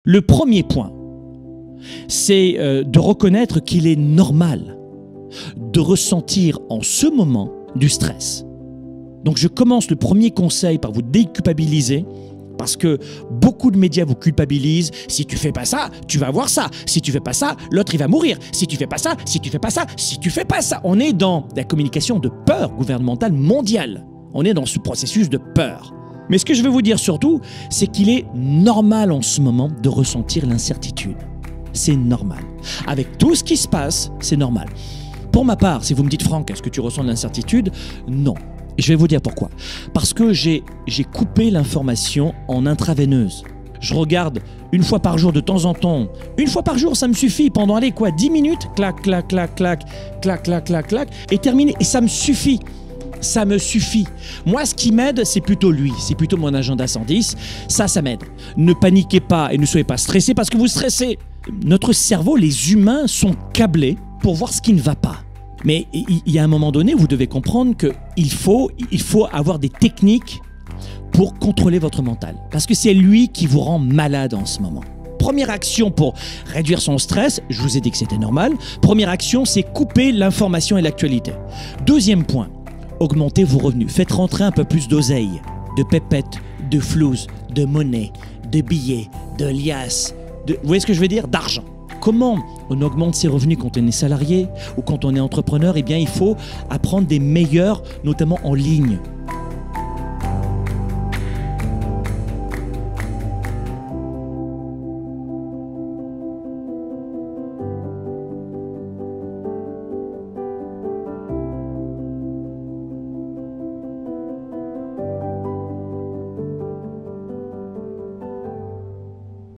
Le premier point, c'est de reconnaître qu'il est normal de ressentir en ce moment du stress. Donc je commence le premier conseil par vous déculpabiliser, parce que beaucoup de médias vous culpabilisent. Si tu fais pas ça, tu vas avoir ça. Si tu fais pas ça, l'autre il va mourir. Si tu fais pas ça, si tu fais pas ça, si tu fais pas ça. On est dans la communication de peur gouvernementale mondiale. On est dans ce processus de peur. Mais ce que je veux vous dire surtout, c'est qu'il est normal en ce moment de ressentir l'incertitude. C'est normal. Avec tout ce qui se passe, c'est normal. Pour ma part, si vous me dites, Franck, est-ce que tu ressens de l'incertitude? Non. Et je vais vous dire pourquoi. Parce que j'ai coupé l'information en intraveineuse. Je regarde une fois par jour de temps en temps. Une fois par jour, ça me suffit. Pendant, allez, 10 minutes, clac, clac, clac, clac, clac, clac, clac, clac, et terminé. Et ça me suffit. Ça me suffit. Moi, ce qui m'aide, c'est plutôt lui. C'est plutôt mon agenda 110. Ça m'aide. Ne paniquez pas et ne soyez pas stressés parce que vous stressez. Notre cerveau, les humains, sont câblés pour voir ce qui ne va pas. Mais il y a un moment donné, vous devez comprendre qu'il faut avoir des techniques pour contrôler votre mental. Parce que c'est lui qui vous rend malade en ce moment. Première action pour réduire son stress, je vous ai dit que c'était normal. Première action, c'est couper l'information et l'actualité. Deuxième point, augmentez vos revenus. Faites rentrer un peu plus d'oseille, de pépettes, de flouze, de monnaie, de billets, de liasses. Vous voyez ce que je veux dire? D'argent. Comment on augmente ses revenus quand on est salarié ou quand on est entrepreneur? Eh bien, il faut apprendre des meilleurs, notamment en ligne.